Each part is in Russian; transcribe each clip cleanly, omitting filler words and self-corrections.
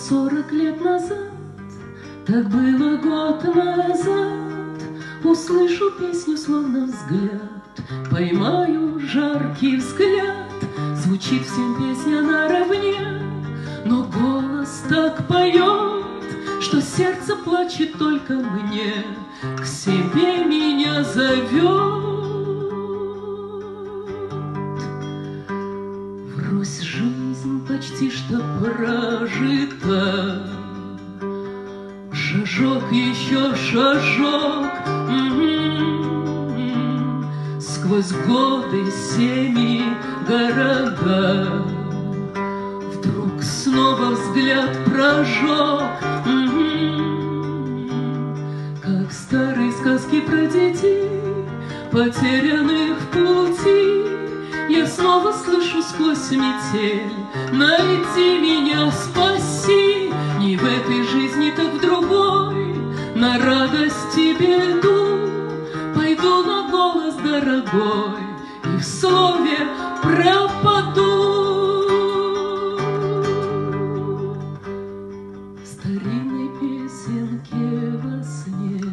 40 лет назад, так было год назад. Услышу песню, словно взгляд, поймаю жаркий взгляд. Звучит всем песня наравне, но голос так поет, что сердце плачет только мне, к себе меня зовет. Врозь жизнь почти что прожита, шажок еще шажок, сквозь годы, семьи, города. Вдруг снова взгляд прожег, как в старой сказке про детей, потерянных в пути. Я снова слышу сквозь метель: найди меня, спаси. Не в этой жизни, так в другой, на радость и беду пойду на голос дорогой и в слове пропаду. В старинной песенке во сне,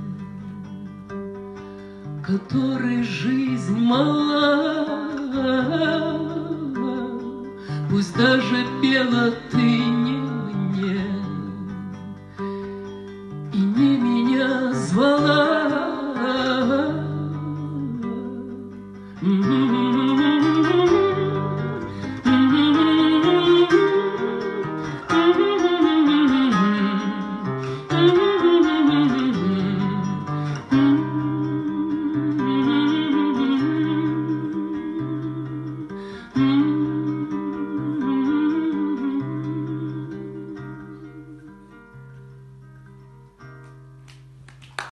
которой жизнь мала, пусть даже пела